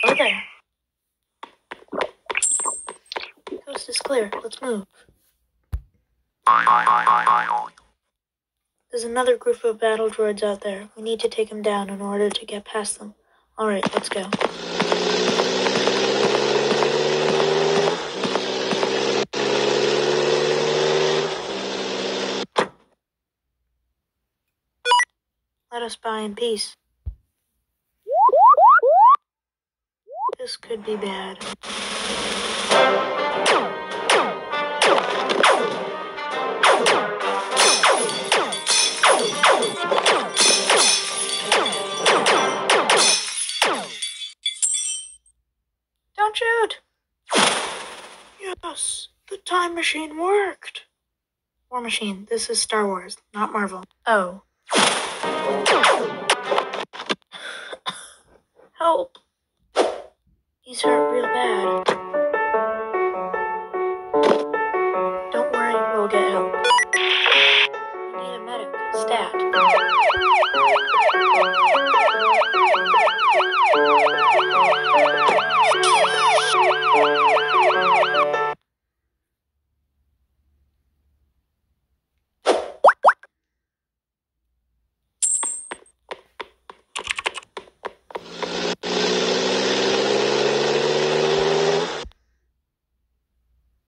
there. Coast is clear. Let's move. There's another group of battle droids out there. We need to take them down in order to get past them. Alright, let's go. Let us by in peace. This could be bad. Don't shoot! Yes, the time machine worked. War Machine, this is Star Wars, not Marvel. Oh. Help! He's hurt real bad. Don't worry, we'll get help. We need a medic. Stat.